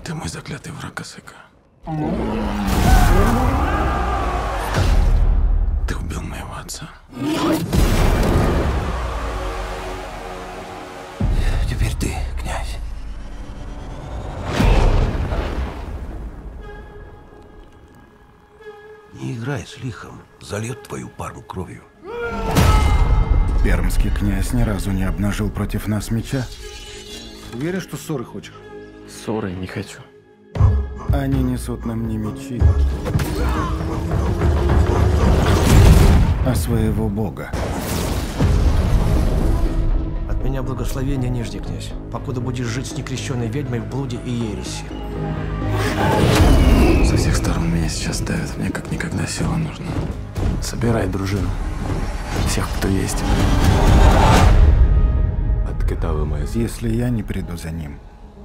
Ты мой заклятый враг, Асека. Ты убил моего отца. Теперь ты, князь. Не играй с лихом, зальет твою пару кровью. Пермский князь ни разу не обнажил против нас меча. Уверен, что ссоры хочешь? Ссоры не хочу. Они несут нам не мечи, а своего бога. От меня благословения не жди, князь, покуда будешь жить с некрещенной ведьмой в блуде и ереси. Со всех сторон меня сейчас давят. Мне как никогда сила нужна. Собирай дружину. Всех, кто есть. Если я не приду за ним,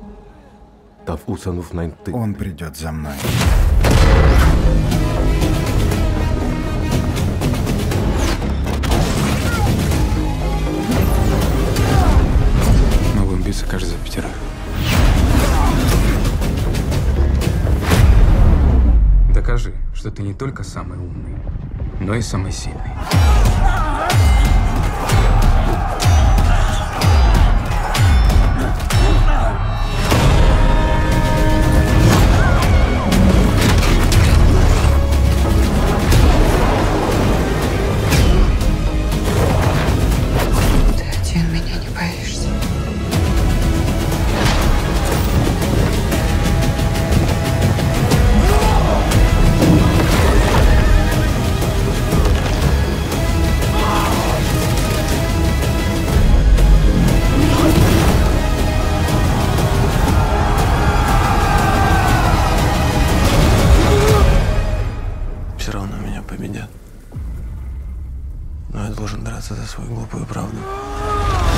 он придет за мной. Мы будем биться каждый за пятерых. Докажи, что ты не только самый умный, но и самый сильный. Ты один меня не боишься. Все равно меня победят. Но я должен драться за свою глупую правду.